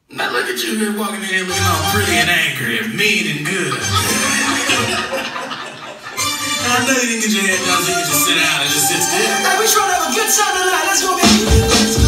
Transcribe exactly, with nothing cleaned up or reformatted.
Now look at you here walking in here looking all pretty and angry and mean and good. And I know you didn't get your head done so you can just sit down and just sit still. Hey, we trying to have a good time tonight. Let's go, baby.